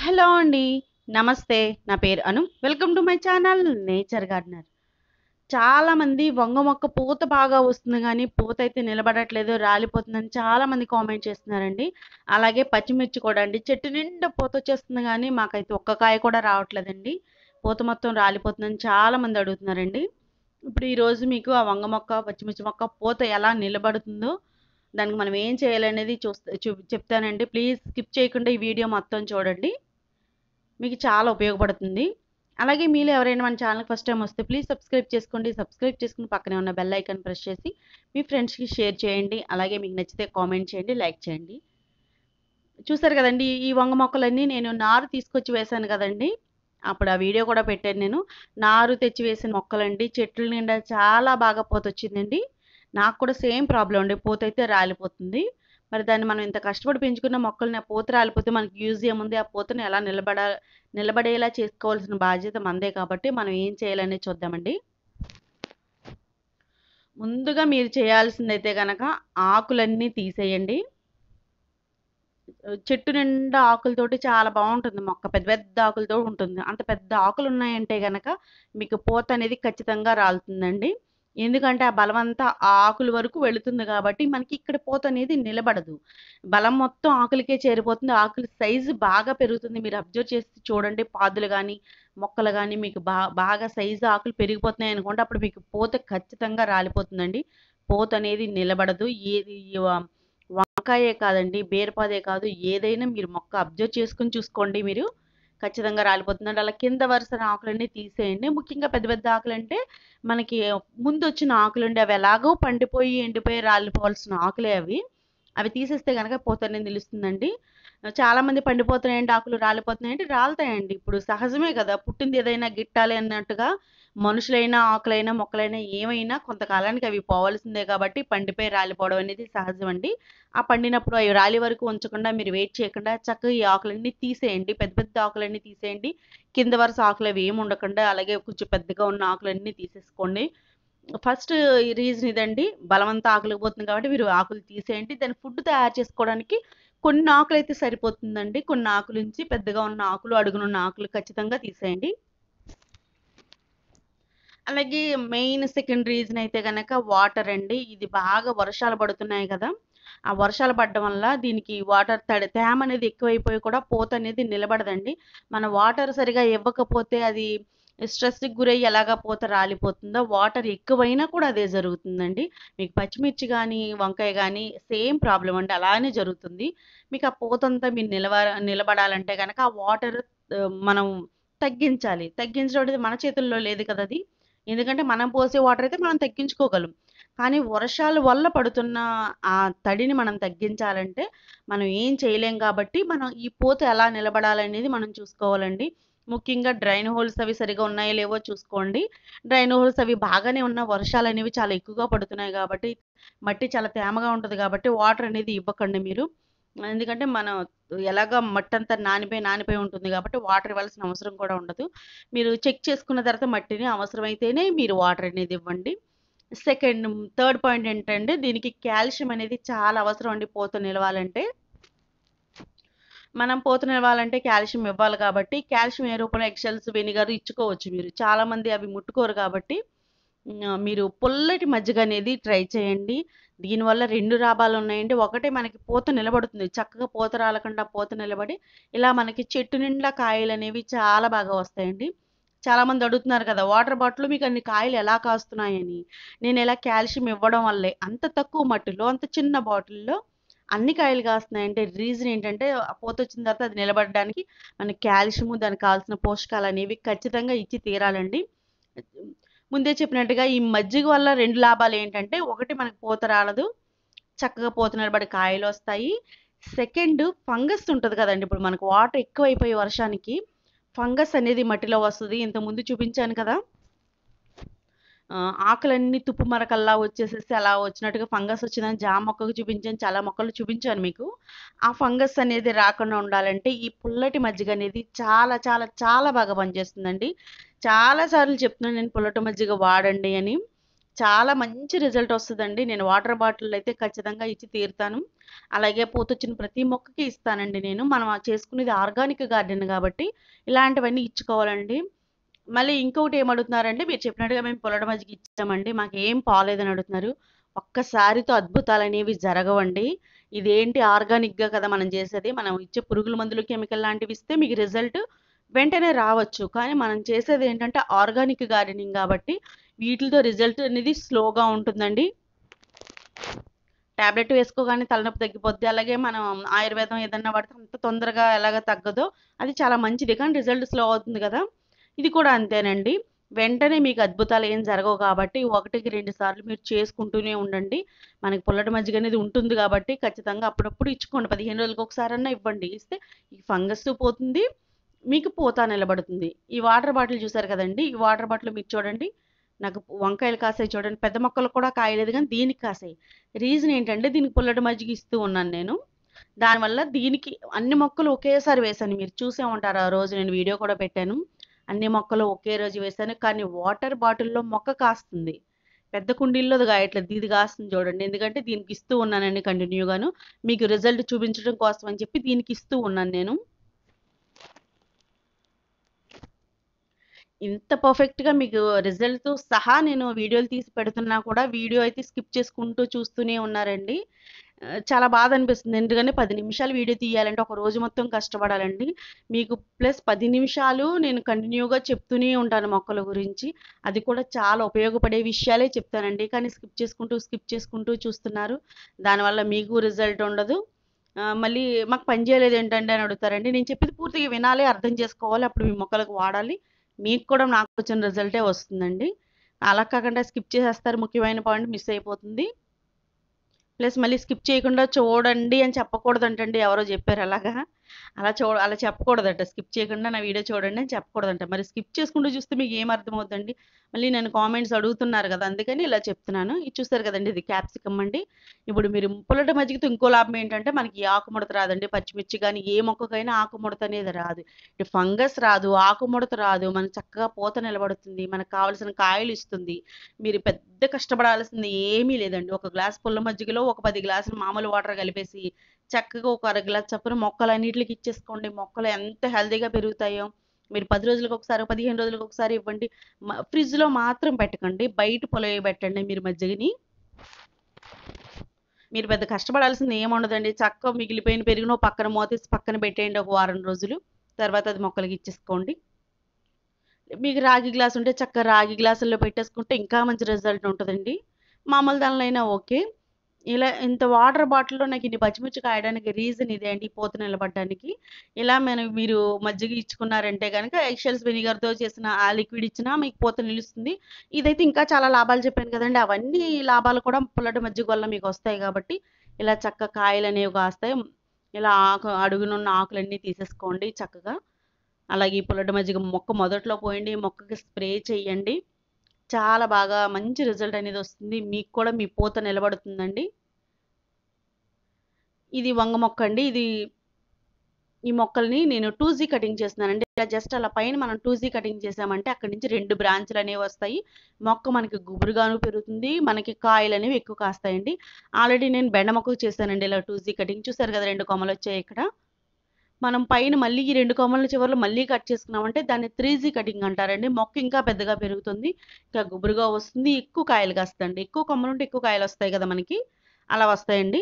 Hello అండి. నమస్తే. నా పేరు Anu. Welcome to my channel Nature Gardener. చాలామంది వంగ మొక్క పూత బాగా వస్తుంది గానీ, పూతయితే నిలబడట్లేదు, రాలిపోతుందని చాలామంది కామెంట్ చేస్తున్నారండి. అలాగే పచ్చిమిర్చి కూడా అండి. చెట్టు నిండా పూతొచ్చేస్తుంది గానీ, మాకైతే ఒక్క కాయ కూడా రావట్లేదండి. పూత మొత్తం రాలిపోతుందని చాలామంది అడుగుతున్నారండి. ఇప్పుడు ఈరోజు మీకు ఆ వంగ మొక్క, పచ్చిమిర్చి మొక్క పూత ఎలా నిలబడుతుందో, దానికి మనం ఏం చేయాలనేది చెప్తానండి. ప్లీజ్ స్కిప్ చేయకుండా ఈ వీడియో మొత్తం చూడండి. మీకు చాలా ఉపయోగపడుతుంది. అలాగే మీలో ఎవరైనా మన ఛానల్‌కి ఫస్ట్ టైమ్ వస్తే ప్లీజ్ సబ్స్క్రైబ్ చేసుకోండి. సబ్స్క్రైబ్ చేసుకొని పక్కనే ఉన్న బెల్ ఐకాన్ ప్రెస్ చేసి మీ ఫ్రెండ్స్‌కి షేర్ చేయండి. అలాగే మీకు నచ్చితే కామెంట్ చేయండి, లైక్ చేయండి. చూసారు కదండీ! ఈ వంగ మొక్కలన్నీ నేను నారు తీసుకొచ్చి వేశాను కదండీ! అప్పుడు ఆ వీడియో కూడా పెట్టాను నేను. నారు తెచ్చి వేసిన మొక్కలండి. చెట్ల నిండా చాలా బాగా పూతొచ్చిందండి. నాకు కూడా సేమ్ ప్రాబ్లమ్ అండి. పూతయితే రాలిపోతుంది. మరి దాన్ని మనం ఇంత కష్టపడి పెంచుకున్న మొక్కల్ని ఆ పూత రాలిపోతే మనకి యూజ్ ఏముంది? ఆ పూతని ఎలా నిలబడేలా చేసుకోవాల్సిన బాధ్యత మనదే కాబట్టి మనం ఏం చేయాలనేది చూద్దామండి. ముందుగా మీరు చేయాల్సిందైతే గనక ఆకులన్నీ తీసేయండి. చెట్టు నిండా ఆకులతోటి చాలా బావుంటుంది మొక్క. పెద్ద పెద్ద ఆకులతో ఉంటుంది. అంత పెద్ద ఆకులున్నాయంటే గనక మీకు పూత అనేది ఖచ్చితంగా రాలుతుందండి. ఎందుకంటే ఆ బలమంతా ఆ ఆకుల వరకు వెళుతుంది కాబట్టి మనకి ఇక్కడ పూత అనేది నిలబడదు. బలం మొత్తం ఆకులకే చేరిపోతుంది. ఆకుల సైజు బాగా పెరుగుతుంది. మీరు అబ్జర్వ్ చేసి చూడండి పాదులు గాని, మొక్కలు గాని మీకు బాగా సైజు ఆకులు పెరిగిపోతున్నాయనుకోండి అప్పుడు మీకు పూత ఖచ్చితంగా రాలిపోతుందండి. పూత అనేది నిలబడదు. ఏది వంకాయే కాదండి, బీరపాదే కాదు ఏదైనా మీరు మొక్క అబ్జర్వ్ చేసుకొని చూసుకోండి మీరు. ఖచ్చితంగా రాలిపోతుందండి. అలా కింద వరుసన ఆకులన్నీ తీసేయండి. ముఖ్యంగా పెద్ద పెద్ద ఆకులంటే మనకి ముందొచ్చిన ఆకులండి. అవి ఎలాగో పండిపోయి, ఎండిపోయి రాలిపోవాల్సిన ఆకులే అవి. అవి తీసేస్తే గనక పూత అనేది నిలుస్తుందండి. చాలామంది పండిపోతున్నాయండి ఆకులు రాలిపోతున్నాయంటే రాలుతాయండి. ఇప్పుడు సహజమే కదా! పుట్టింది ఏదైనా గిట్టాలి అన్నట్టుగా మనుషులైనా, ఆకులైనా, మొక్కలైనా ఏమైనా కొంతకాలానికి అవి పోవాల్సిందే కాబట్టి పండిపోయి రాలిపోవడం అనేది సహజమండి. ఆ పండినప్పుడు అవి రాలే వరకు ఉంచకుండా మీరు వెయిట్ చేయకుండా చక్కగా ఈ ఆకులన్నీ తీసేయండి. పెద్ద పెద్ద ఆకులన్నీ తీసేయండి. కింద వరుస ఆకులు అవి ఏమి ఉండకుండా అలాగే కొంచెం పెద్దగా ఉన్న ఆకులన్నీ తీసేసుకోండి. ఫస్ట్ రీజన్ ఇదండి. బలమంతా ఆకులకు పోతుంది కాబట్టి మీరు ఆకులు తీసేయండి. దాన్ని ఫుడ్ తయారు చేసుకోవడానికి కొన్ని ఆకులైతే సరిపోతుందండి. కొన్ని ఆకులుంచి పెద్దగా ఉన్న ఆకులు, అడుగునున్న ఆకులు ఖచ్చితంగా తీసేయండి. అలాగే మెయిన్ సెకండ్ రీజన్ అయితే గనక వాటర్ అండి. ఇది బాగా వర్షాలు పడుతున్నాయి కదా! ఆ వర్షాలు పడడం వల్ల దీనికి వాటర్ తేమ అనేది ఎక్కువైపోయి కూడా పూత అనేది నిలబడదండి. మనం వాటర్ సరిగ్గా ఇవ్వకపోతే అది స్ట్రెస్‌కి గురయ్యి ఎలాగా పూత రాలిపోతుందో వాటర్ ఎక్కువైనా కూడా అదే జరుగుతుందండి. మీకు పచ్చిమిర్చి గానీ, వంకాయ గానీ సేమ్ ప్రాబ్లమ్ అండి. అలానే జరుగుతుంది. మీకు ఆ పూతంతా మీరు నిలబడాలంటే గనక ఆ వాటర్ మనం తగ్గించాలి. తగ్గించడం అనేది మన చేతుల్లో లేదు కదా అది. ఎందుకంటే మనం పోసే వాటర్ అయితే మనం తగ్గించుకోగలం. కానీ వర్షాల వల్ల పడుతున్న ఆ తడిని మనం తగ్గించాలంటే మనం ఏం చేయలేం కాబట్టి మనం ఈ పూత ఎలా నిలబడాలనేది మనం చూసుకోవాలండి. ముఖ్యంగా డ్రైన్ హోల్స్ అవి సరిగ్గా ఉన్నాయో లేవో చూసుకోండి. డ్రైన్ హోల్స్ అవి బాగానే ఉన్నా వర్షాలనేవి చాలా ఎక్కువగా పడుతున్నాయి కాబట్టి మట్టి చాలా తేమగా ఉంటది కాబట్టి వాటర్ అనేది ఇవ్వకండి మీరు. ఎందుకంటే మనం ఎలాగో మట్టంతా నానిపోయి ఉంటుంది కాబట్టి వాటర్ ఇవ్వాల్సిన అవసరం కూడా ఉండదు. మీరు చెక్ చేసుకున్న తర్వాత మట్టిని అవసరమైతేనే మీరు వాటర్ అనేది ఇవ్వండి. థర్డ్ పాయింట్ ఏంటంటే దీనికి కాల్షియం అనేది చాలా అవసరం అండి పూత నిలవాలంటే. మనం పూత నిలవాలంటే కాల్షియం ఇవ్వాలి కాబట్టి కాల్షియం ఏ రూపంలో ఎగ్‌షెల్స్, వెనిగర్ ఇచ్చుకోవచ్చు మీరు. చాలామంది అవి ముట్టుకోరు కాబట్టి మీరు పుల్లటి మజ్జిగ అనేది ట్రై చేయండి. దీనివల్ల 2 లాభాలున్నాయండి. ఒకటి మనకి పూత నిలబడుతుంది. చక్కగా పూత రాలకుండా పూత నిలబడి, ఇలా మనకి చెట్టు నిండా కాయలనేవి చాలా బాగా వస్తాయండి. చాలామంది అడుగుతున్నారు కదా! వాటర్ బాటిల్‌లో మీకు అన్ని కాయలు ఎలా కాస్తున్నాయని. నేను ఇలా కాల్షియం ఇవ్వడం వల్లే అంత తక్కువ మట్టిలో, అంత చిన్న బాటిల్‌లో అన్ని కాయలు కాస్తున్నాయంటే రీజన్ ఏంటంటే, ఆ పూతొచ్చిన తర్వాత అది నిలబడడానికి మనకి కాల్షియము, దానికి కావాల్సిన పోషకాలనేవి ఖచ్చితంగా ఇచ్చి తీరాలండి. ముందే చెప్పినట్టుగా ఈ మజ్జిగ వల్ల 2 లాభాలేంటంటే, ఒకటి మనకు పూత రాలదు. చక్కగా పూత నిలబడి కాయలొస్తాయి. సెకండ్ ఫంగస్ ఉంటది కదండీ! ఇప్పుడు మనకు వాటర్ ఎక్కువైపోయి వర్షానికి ఫంగస్ అనేది మట్టిలో వస్తది. ఇంతకుముందు చూపించాను కదా! ఆకులన్నీ తుప్పు మరకల్లా వచ్చేసేసి అలా వచ్చినట్టుగా ఫంగస్ వచ్చిందని జామ మొక్కకు చూపించాను. చాలా మొక్కలు చూపించాను మీకు. ఆ ఫంగస్ అనేది రాకుండా ఉండాలంటే ఈ పుల్లటి మజ్జిగ అనేది చాలా చాలా చాలా బాగా పనిచేస్తుందండి. చాలా సార్లు చెప్తున్నాను నేను పుల్లటి మజ్జిగ వాడండి అని. చాలా మంచి రిజల్ట్ వస్తదండి. నేను వాటర్ బాటిల్ అయితే ఖచ్చితంగా ఇచ్చి తీరుతాను. అలాగే పూతొచ్చిన ప్రతి మొక్కకి ఇస్తానండి నేను. మనం చేసుకునేది ఆర్గానిక్ గార్డెన్ కాబట్టి ఇలాంటివన్నీ ఇచ్చుకోవాలండి. మళ్ళీ ఇంకొకటి ఏమడుగుతున్నారంటే, మీరు చెప్పినట్టుగా మేము పుల్లటి మజ్జిగ ఇచ్చామండి. మాకేం పోలేదని అడుగుతున్నారు. ఒక్కసారితో అద్భుతాలనేవి జరగవండి. ఇదేంటి ఆర్గానిక్‌గా కదా మనం చేసేది. మనం ఇచ్చే పురుగుల మందులు, కెమికల్ లాంటివి ఇస్తే మీకు రిజల్ట్ వెంటనే రావచ్చు. కానీ మనం చేసేదేంటంటే ఆర్గానిక్ గార్డెనింగ్ గాబట్టి, వీటిలతో రిజల్ట్ అనేది స్లోగా ఉంటుందండి. టాబ్లెట్ వేసుకోగానే తలనొప్పి తగ్గిపోద్ది. అలాగే మనం ఆయుర్వేదం ఏదన్నా వాడితే అంత తొందరగా ఎలాగ తగ్గదో అది చాలా మంచిది. కానీ రిజల్ట్ స్లో అవుతుంది కదా! ఇది కూడా అంతేనండి. వెంటనే మీకు అద్భుతాలు ఏం జరగవు కాబట్టి 1కి 2 సార్లు మీరు చేసుకుంటూనే ఉండండి. మనకి పుల్లటి మజ్జిగ అనేది ఉంటుంది కాబట్టి ఖచ్చితంగా అప్పుడప్పుడు ఇచ్చుకోండి. 15 రోజులకి ఒకసారన్నా ఇవ్వండి. ఇస్తే ఈ ఫంగస్ పోతుంది. మీకు పూత నిలబడుతుంది. ఈ వాటర్ బాటిల్ చూసారు కదండీ! ఈ వాటర్ బాటిల్ మీరు చూడండి. నాకు వంకాయలు కాసాయి చూడండి. పెద్ద మొక్కలు కూడా కాయలేదు గానీ దీనికి కాసాయి. రీజన్ ఏంటంటే దీనికి పుల్లటి మజ్జిగ ఇస్తూ ఉన్నాను నేను. దానివల్ల దీనికి అన్ని మొక్కలు ఒకేసారి వేశాను. మీరు చూసే ఉంటారు ఆ రోజు నేను వీడియో కూడా పెట్టాను. అన్ని మొక్కలు ఒకే రోజు వేశాను. కానీ వాటర్ బాటిల్‌లో మొక్క కాస్తుంది. పెద్ద కుండీల్లో అది కాయట్లేదు. ఇది కాస్తుంది చూడండి. ఎందుకంటే దీనికి ఇస్తూ ఉన్నానండి కంటిన్యూగాను. మీకు రిజల్ట్ చూపించడం కోసం అని చెప్పి దీనికి ఇస్తూ ఉన్నాను నేను. ఇంత పర్ఫెక్ట్‌గా మీకు రిజల్ట్‌తో సహా నేను వీడియోలు తీసి పెడుతున్నా కూడా వీడియో అయితే స్కిప్ చేసుకుంటూ చూస్తూనే ఉన్నారండి. చాలా బాధ అనిపిస్తుంది. ఎందుకంటే 10 నిమిషాలు వీడియో తీయాలంటే ఒక రోజు మొత్తం కష్టపడాలండి. మీకు ప్లస్ 10 నిమిషాలు నేను కంటిన్యూగా చెప్తూనే ఉంటాను మొక్కల గురించి. అది కూడా చాలా ఉపయోగపడే విషయాలే చెప్తానండి. కానీ స్కిప్ చేసుకుంటూ చూస్తున్నారు. దానివల్ల మీకు రిజల్ట్ ఉండదు. మళ్ళీ మాకు పని చేయలేదేంటండి అని అడుగుతారండి. నేను చెప్పేది పూర్తిగా వినాలి, అర్థం చేసుకోవాలి. అప్పుడు మీ మొక్కలకు వాడాలి. మీకు కూడా నాకొచ్చిన రిజల్టే వస్తుందండి. అలా కాకుండా స్కిప్ చేసేస్తారు. ముఖ్యమైన పాయింట్ మిస్ అయిపోతుంది. ప్లస్ మళ్ళీ స్కిప్ చేయకుండా చూడండి అని చెప్పకూడదంటండి. ఎవరో జెప్పారు అలాగా. అలా చెప్పకూడదట. స్కిప్ చేయకుండా నా వీడియో చూడండి అని చెప్పకూడదంట. మరి స్కిప్ చేసుకుంటూ చూస్తే మీకేం అర్థమవుద్దండి? మళ్ళీ నన్ను కామెంట్స్ అడుగుతున్నారు గదా! అందుకని ఇలా చెప్తున్నాను. ఇది చూసారు కదండీ! ఇది క్యాప్సికమ్ అండి. ఇప్పుడు మీరు పుల్లటి మజ్జిగతో ఇంకో లాభం ఏంటంటే మనకి ఆకుముడత రాదండి. పచ్చిమిర్చి గాని ఏ మొక్కకైనా ఆకుముడత అనేది రాదు. ఇటు ఫంగస్ రాదు, ఆకుముడత రాదు. మనకు చక్కగా పూత నిలబడుతుంది. మనకు కావాల్సిన కాయలు ఇస్తుంది. మీరు పెద్ద కష్టపడాల్సింది ఏమీ లేదండి. ఒక గ్లాస్ పుల్ల మజ్జిగలో ఒక 10 గ్లాసులు మామూలు వాటర్ కలిపేసి చక్కగా ఒక అర గ్లాస్ చప్పున మొక్కలన్నిట్లికి ఇచ్చేసుకోండి. మొక్కలు ఎంత హెల్తీగా పెరుగుతాయో. మీరు 10 రోజులకొకసారి, 15 రోజులకొకసారి ఇవ్వండి. ఫ్రిడ్జ్‌లో మాత్రం పెట్టకండి. బయట పొలయబెట్టండి మీరు మజ్జిగని. మీరు పెద్ద కష్టపడాల్సింది ఏముండదండి. చక్కగా మిగిలిపోయిన పెరుగును పక్కన మూతేసి పక్కన పెట్టేయండి ఒక వారం రోజులు. తర్వాత అది మొక్కలకి ఇచ్చేసుకోండి. మీకు రాగి గ్లాస్ ఉంటే చక్కగా రాగి గ్లాసుల్లో పెట్టేసుకుంటే ఇంకా మంచి రిజల్ట్ ఉంటదండి. మామూలు దానిలో అయినా ఓకే. ఇలా ఇంత వాటర్ బాటిల్‌లో నాకు ఇన్ని పచ్చిమిర్చి కాయడానికి రీజన్ ఇదే అండి. పూత నిలబడడానికి. ఇలా మీరు మజ్జిగ ఇచ్చుకున్నారంటే గనక ఎగ్‌షెల్స్ వెనిగర్‌తో చేసిన ఆ లిక్విడ్ ఇచ్చినా మీకు పూత నిలుస్తుంది. ఇదైతే ఇంకా చాలా లాభాలు చెప్పాను కదండీ! అవన్నీ లాభాలు కూడా పుల్లటి మజ్జిగ వల్ల మీకొస్తాయి కాబట్టి, ఇలా చక్కగా కాయలనేవి కాస్తాయి. ఇలా అడుగునున్న ఆకులన్నీ తీసేసుకోండి చక్కగా. అలాగే ఈ పుల్లటి మజ్జిగ మొక్క మొదట్లో పోయండి. మొక్కకి స్ప్రే చేయండి. చాలా బాగా మంచి రిజల్ట్ అనేది వస్తుంది. మీకు కూడా మీ పూత నిలబడుతుందండి. ఇది వంగ మొక్క అండి. ఈ మొక్కల్ని నేను 2జీ కటింగ్ చేస్తున్నానండి. ఇలా జస్ట్ అలా పైన మనం 2జీ కటింగ్ చేసామంటే అక్కడి నుంచి 2 బ్రాంచ్‌లనేవి వస్తాయి. మొక్క మనకి గుబురుగాను పెరుగుతుంది. మనకి కాయలనేవి ఎక్కువ కాస్తాయండి. ఆల్రెడీ నేను బెండ మొక్కకు చేశానండి ఇలా 2జీ కటింగ్. చూసారు కదా! 2 కొమ్మలొచ్చాయి ఇక్కడ. మనం పైన మళ్ళీ ఈ 2 కొమ్మల చివర్లో మళ్ళీ కట్ చేసుకున్నామంటే దాన్ని 3జీ కటింగ్ అంటారండి. మొక్క ఇంకా పెద్దగా పెరుగుతుంది. ఇంకా గుబురుగా వస్తుంది. ఎక్కువ కాయలు కాస్తదండి. ఎక్కువ కొమ్మలుంటే ఎక్కువ కాయలొస్తాయి కదా మనకి. అలా వస్తాయండి.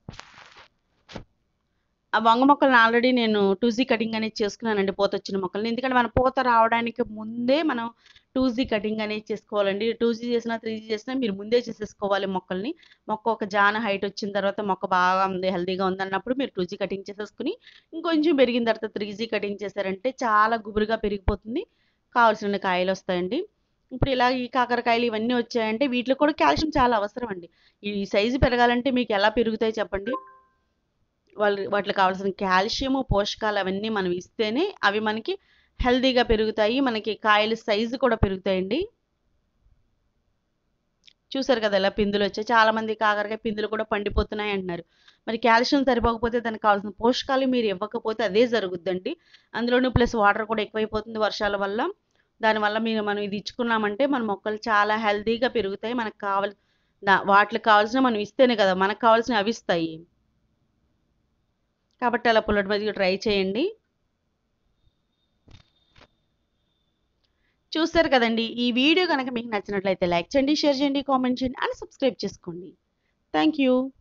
ఆ వంగ మొక్కల్ని ఆల్రెడీ నేను 2జీ కటింగ్ అనేది చేసుకున్నానండి పూతొచ్చిన మొక్కల్ని. ఎందుకంటే మన పూత రావడానికి ముందే మనం 2జీ కటింగ్ అనేది చేసుకోవాలండి. 2జీ చేసినా, 3జీ చేసినా మీరు ముందే చేసేసుకోవాలి మొక్కల్ని. మొక్క ఒక జాన హైట్ వచ్చిన తర్వాత మొక్క బాగా ఉంది, హెల్తీగా ఉందన్నప్పుడు మీరు 2జీ కటింగ్ చేసేసుకొని, ఇంకొంచెం పెరిగిన తర్వాత 3జీ కటింగ్ చేశారంటే చాలా గుబురుగా పెరిగిపోతుంది. కావాల్సిన కాయలొస్తాయండి. ఇప్పుడు ఇలా ఈ కాకరకాయలు ఇవన్నీ వచ్చాయంటే వీటిలో కూడా కాల్షియం చాలా అవసరం అండి. ఈ సైజు పెరగాలంటే మీకు ఎలా పెరుగుతాయి చెప్పండి? వాటికి కావాల్సిన కాల్షియము, పోషకాలు అవన్నీ మనం ఇస్తేనే అవి మనకి హెల్తీగా పెరుగుతాయి. మనకి కాయల సైజు కూడా పెరుగుతాయండి. చూసారు కదా! ఎలా పిందులొచ్చాయి. చాలామంది కాకరకాయ పిందులు కూడా పండిపోతున్నాయి అంటున్నారు. మరి కాల్షియం సరిపోకపోతే దానికి కావాల్సిన పోషకాలు మీరు ఇవ్వకపోతే అదే జరుగుద్దండి. అందులోనూ ప్లస్ వాటర్ కూడా ఎక్కువైపోతుంది వర్షాల వల్ల. దానివల్ల మనం ఇది ఇచ్చుకున్నామంటే మన మొక్కలు చాలా హెల్తీగా పెరుగుతాయి. మనకు వాటికి కావాల్సినవి మనం ఇస్తేనే కదా! మనకు కావాల్సినవి అవి ఇస్తాయి. కాబట్టి అలా పుల్లటి మజ్జిగ ట్రై చేయండి. చూస్తారు కదండీ! ఈ వీడియో గనక మీకు నచ్చినట్లయితే లైక్ చేయండి, షేర్ చేయండి, కామెంట్ చేయండి అండ్ సబ్స్క్రైబ్ చేసుకోండి. Thank you.